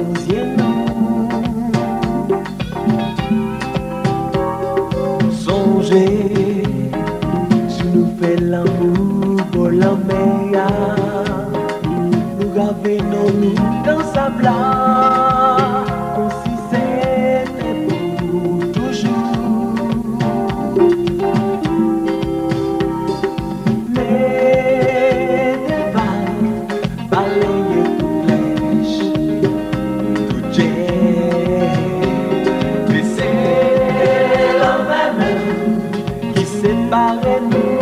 yeux nous. Songez, si nous fait l'amour pour la mer, nous gavons nous dans sa blague, comme si c'était pour toujours. Mais des vagues balayent toutes flèches, tout jet, mais c'est la même qui sépare nous.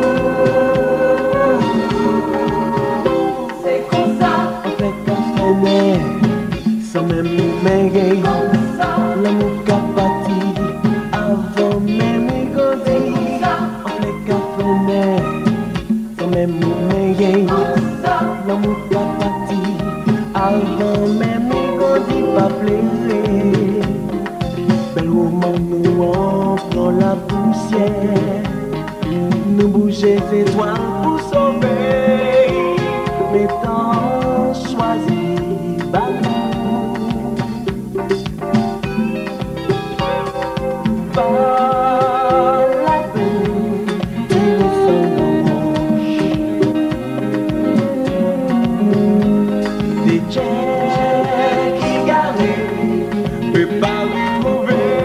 C'est comme ça, on fait qu'un fait sans même nous mêler. L'amour qu'a bâti avant même y grandir. On fait qu'un fait sans même nous mêler. L'amour qu'a bâti avant même y grandir. Pas plaisir. Bel roman nous enflons la poussière. Nous bouger les étoiles pour sauver. Mais tant choisi, bah pas la peine de des jets qui garent, peut pas retrouver.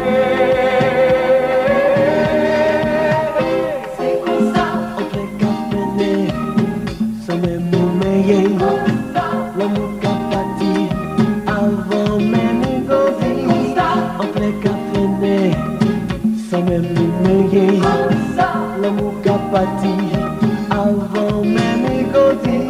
C'est comme ça, on fait qu'à peine, sans même nous mêler. L'amour qu'a bâti avant même y grandir. On fait qu'à peine, sans même nous mêler. L'amour qu'a bâti avant même y grandir.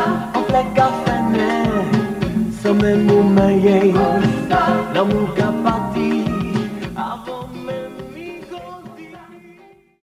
Sans même nous mailler, l'amour capable.